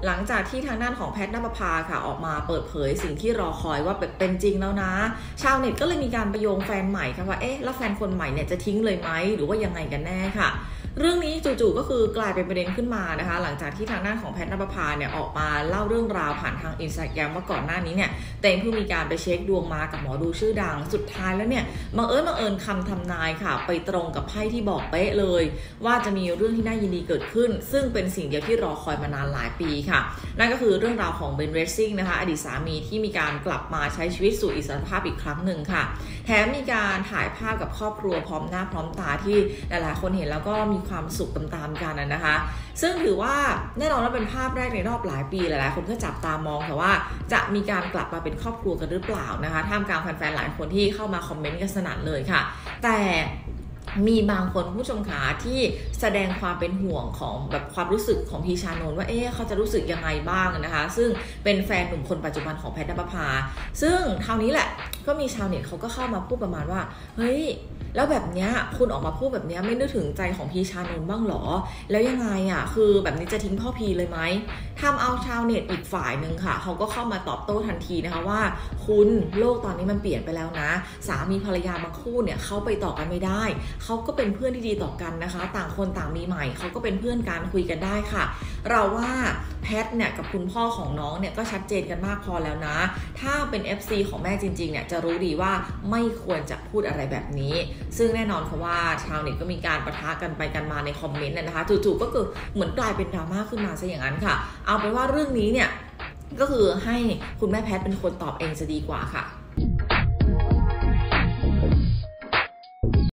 หลังจากที่ทางด้านของแพทย์ณปภาค่ะออกมาเปิดเผยสิ่งที่รอคอยว่าเป็นจริงแล้วนะชาวเน็ตก็เลยมีการไปโยงแฟนใหม่ค่ะว่าแล้วแฟนคนใหม่เนี่ยจะทิ้งเลยไหมหรือว่ายังไงกันแน่ค่ะเรื่องนี้จู่ๆก็คือกลายเป็นประเด็นขึ้นมานะคะหลังจากที่ทางด้านของแพทย์ณปภาเนี่ยออกมาเล่าเรื่องราวผ่านทาง Instagram ว่าก่อนหน้านี้เนี่ยเต็งเพิ่งมีการไปเช็คดวงมากับหมอดูชื่อดังสุดท้ายแล้วเนี่ยบังเอิญคำทำนายค่ะไปตรงกับไพ่ที่บอกเป๊ะเลยว่าจะมีเรื่องที่น่ายินดีเกิดขึ้นซึ่งเป็นสิ่งเดียวที่รอคอยมานานหลายปีค่ะนั่นก็คือเรื่องราวของเบน เรซซิ่งนะคะอดีตสามีที่มีการกลับมาใช้ชีวิตสู่อิสรภาพอีกครั้งหนึ่งค่ะแถมมีการถ่ายภาพกับครอบครัวพร้อมหน้าพร้อมตาที่หลายๆคนเห็นแล้วก็มีความสุขตามๆกันนะคะซึ่งถือว่าแน่นอนว่าเป็นภาพแรกในรอบหลายปีหลายๆคนก็จับตามองค่ะว่าจะมีการกลับมาเป็นครอบครัวกันหรือเปล่านะคะท่ามกลางแฟนๆหลายคนที่เข้ามาคอมเมนต์กันสนั่นเลยค่ะแต่มีบางคนผู้ชมขาที่แสดงความเป็นห่วงของแบบความรู้สึกของพีชานนท์ว่าเขาจะรู้สึกยังไงบ้างนะคะซึ่งเป็นแฟนหนุ่มคนปัจจุบันของแพทย์ณปภาซึ่งคราวนี้แหละก็มีชาวเน็ตเขาก็เข้ามาพูดประมาณว่าเฮ้ยแล้วแบบเนี้ยคุณออกมาพูดแบบเนี้ยไม่นึกถึงใจของพีชานนท์บ้างหรอแล้วยังไงคือแบบนี้จะทิ้งพ่อพีเลยไหมทำเอาชาวเน็ตอีกฝ่ายหนึ่งค่ะเขาก็เข้ามาตอบโต้ทันทีนะคะว่าคุณโลกตอนนี้มันเปลี่ยนไปแล้วนะสามีภรรยาบางคู่เนี่ยเขาไปต่อกันไม่ได้เขาก็เป็นเพื่อนที่ดีต่อกันนะคะต่างคนต่างมีใหม่เขาก็เป็นเพื่อนกันคุยกันได้ค่ะเราว่าแพทเนี่ยกับคุณพ่อของน้องเนี่ยก็ชัดเจนกันมากพอแล้วนะถ้าเป็น FC ของแม่จริงๆเนี่ยจะรู้ดีว่าไม่ควรจะพูดอะไรแบบนี้ซึ่งแน่นอนค่ะว่าชาวเน็ตก็มีการปะทะกันไปกันมาในคอมเมนต์นะคะจู่ๆก็คือเหมือนกลายเป็นดราม่าขึ้นมาซะอย่างนั้นค่ะเอาเป็นว่าเรื่องนี้เนี่ยก็คือให้คุณแม่แพทเป็นคนตอบเองจะดีกว่าค่ะ